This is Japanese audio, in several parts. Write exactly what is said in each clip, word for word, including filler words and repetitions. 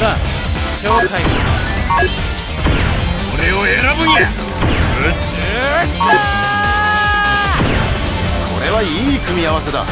さあショータイム。 俺を選ぶんや。 これはいい組み合わせだ。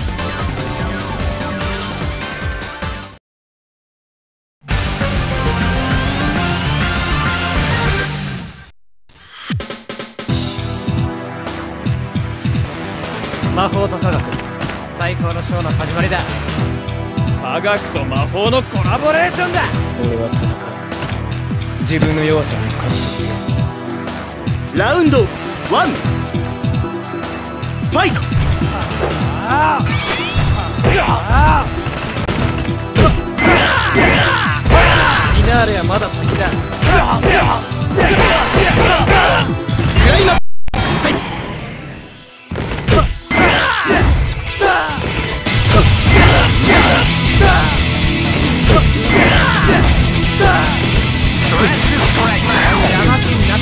魔法と科学、最高のショーの始まりだ。科学と魔法のコラボレーションだ。俺は戦う。自分の弱さに勝ち取る。 ラウンドワンファイト。 あフィナーレはまだ先だ。 クライマックスタイム。 邪魔気になって。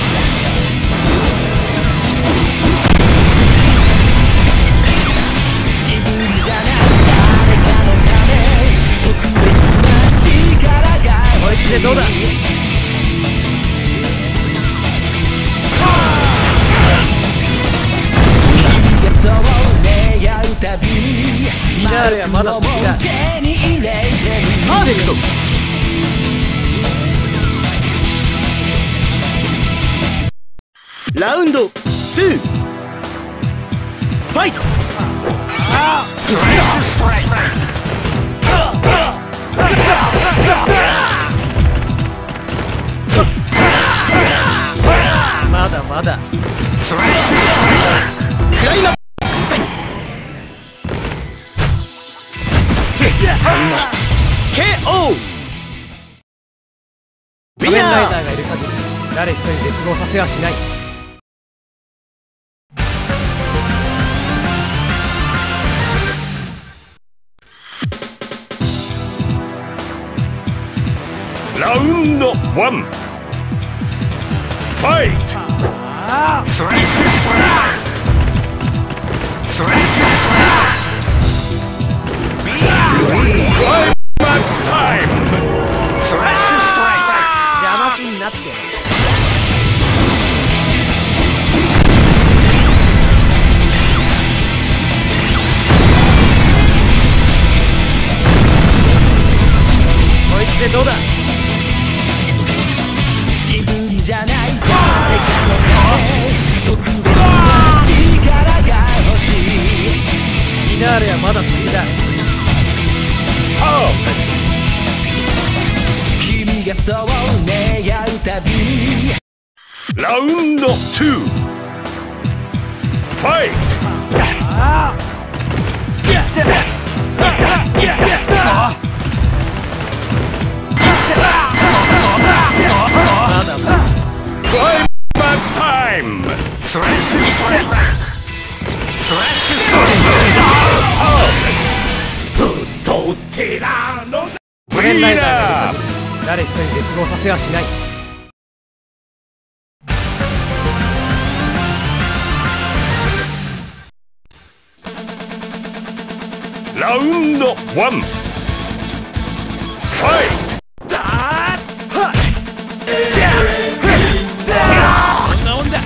自分じゃない誰かのため特別な力が欲しい。 こいつでどうだ。 君がそう願うたびにフィナーレはまだ先だ。 手に入れてみる。 パーフェクト。ラウンドツーファイト。 まだまだ。 クライマックスタイム。 ケーオー。 仮面ライダーがいる限り誰一人絶望させはしない。 ラウンドワンファイト。クライマックスタイム。 邪魔気になって。こいつでどうだ。 自分じゃない誰かのため特別な力が欲しい。 フィナーレはまだ先だ。 君がそう願うたびに。 ラウンドツーファイト。 まだまだ。 クライマックスタイム。 仮面ライダーがいる限り誰一人絶望させはしない。 ラウンドワンファイト。 こんなもんだ。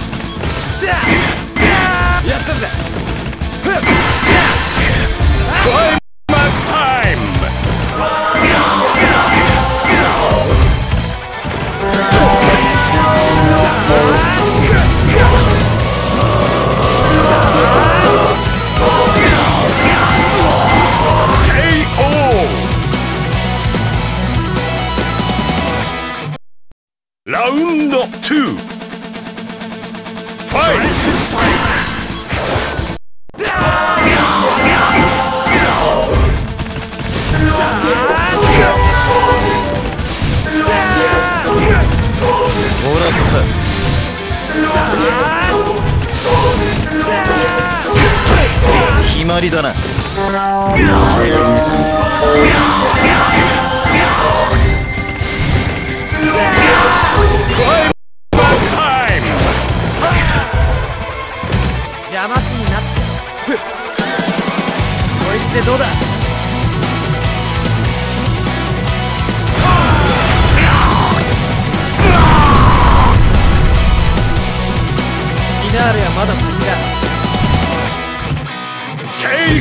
やったぜ。 クライマックスタイム。ラウンドツーファイト。 もらった。決まりだな。 邪魔しになって。こいつでどうだ。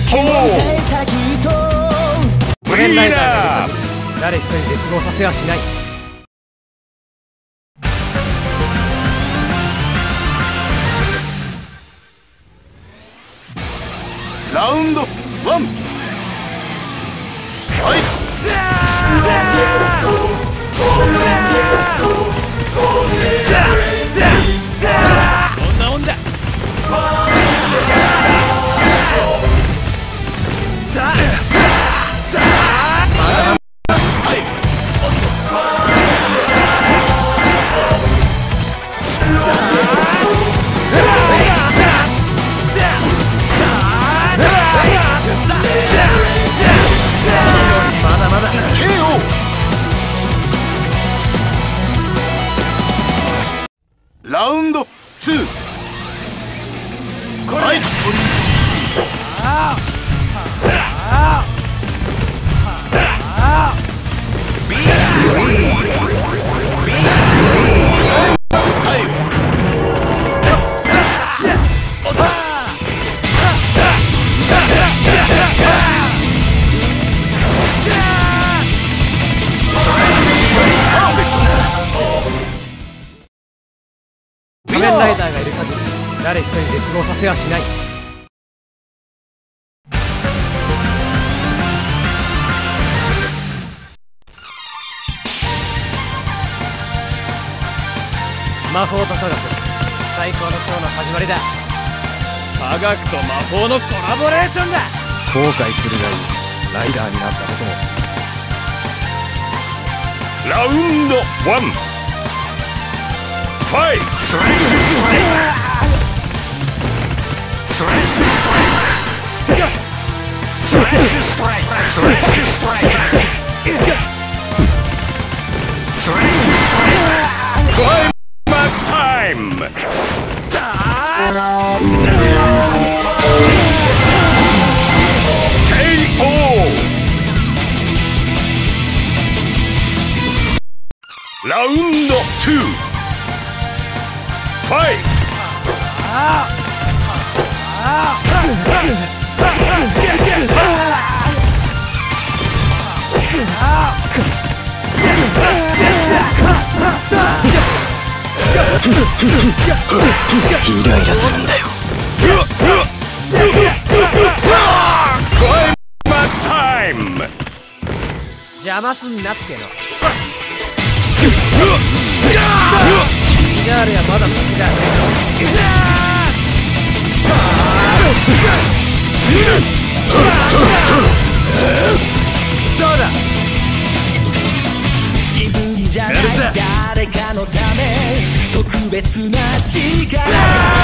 フォー仮面ライダーがいる限り誰一人絶望させはしない。 ラウンドワンファイト。 こんなもんだ。 ラウンドツーファイト。スタイル。 仮面ライダーがいる限り誰一人絶望させはしない。魔法と科学、最高のショーの始まりだ。科学と魔法のコラボレーションだ。後悔するがいい、ライダーになったことも。 ラウンドワンファイト。クライマックスタイム。ケーオー。ラウンドツーファイト。 イライラするんだよ。 クライマックスタイム。 邪魔すんなっての。ミナーレはまだ先だ。どうだ。 自分じゃない誰かのため特別な力が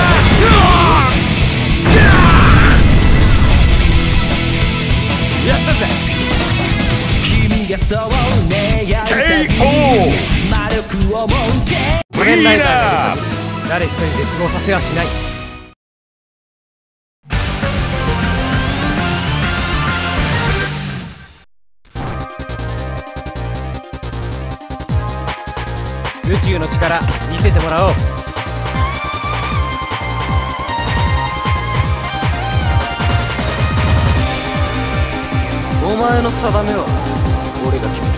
やったぜ。 君がそう願うたび魔力を持って仮面ライダーがいる限り誰一人絶望させはしない。宇宙の力見せてもらおう。お前の定めは俺が決める。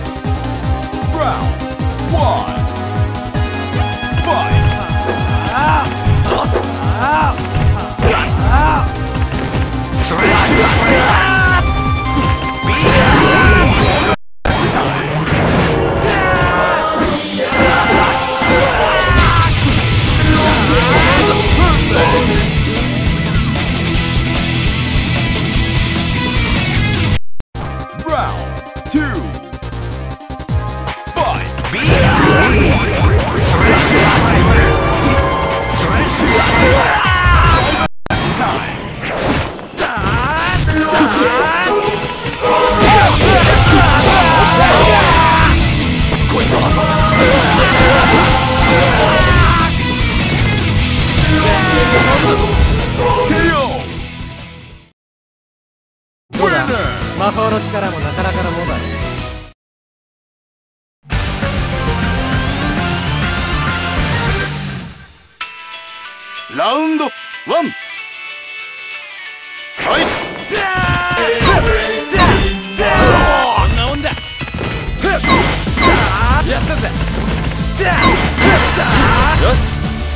どうだ、魔法の力もなかなかのもんだ。 ラウンドワンファイト。 やったぜ。 よし。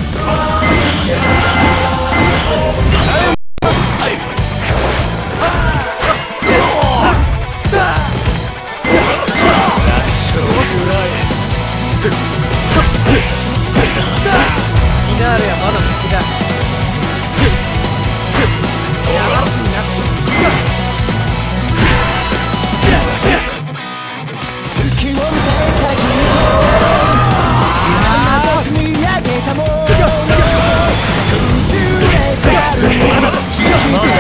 フィナーレはまだ先だ。やらすになって隙を見せた君と今まで積み上げたもの崩れ去る基地だ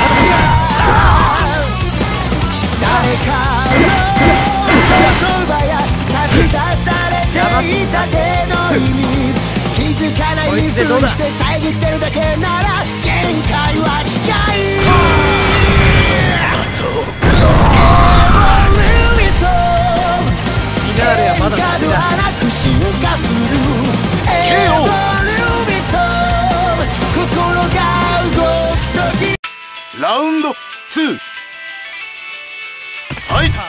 誰かの言葉や差し出されていた手の意味気づかないふりして遮ってるだけなら限界は近いフィナーレはまだ先だ。 進化するエボリュービスト心が動くときラウンドツー。ファイト。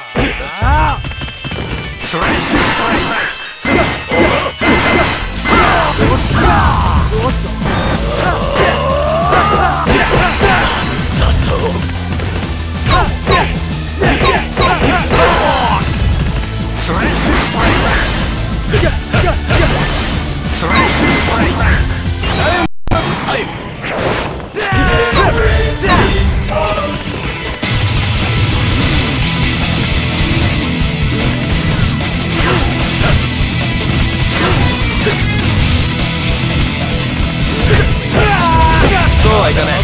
そうはいかない。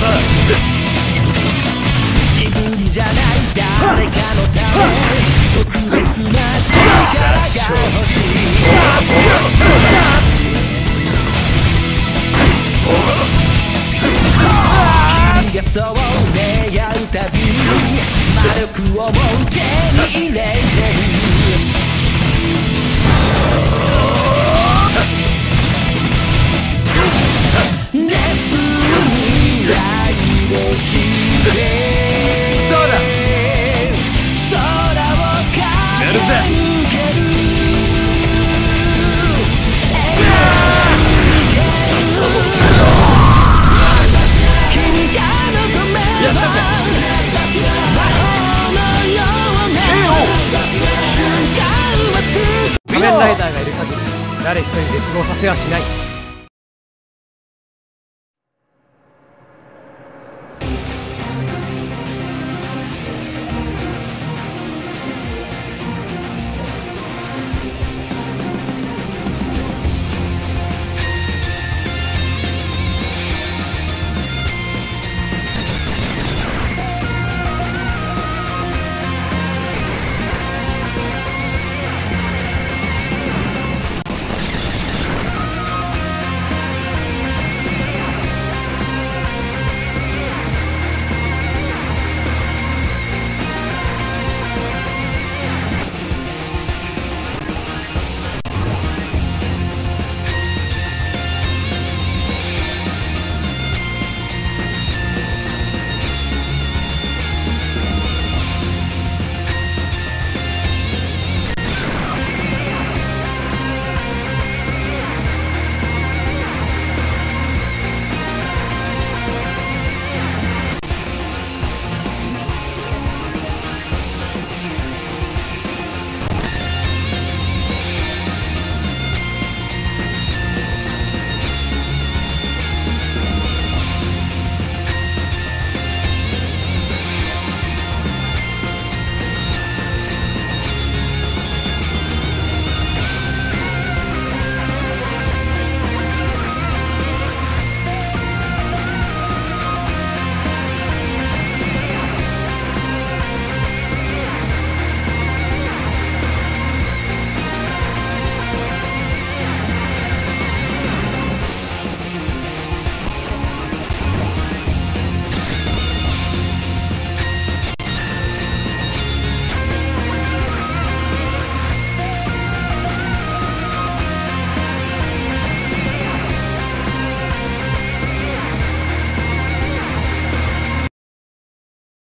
自分じゃない誰かのため特別な力が欲しい君がそう願うたびに魔力をもう手に入れてる熱風にライドしてどうだ。 空を駆け抜ける君が望めば魔法のような瞬間は続く仮面ライダーがいる限り誰一人絶望させはしない。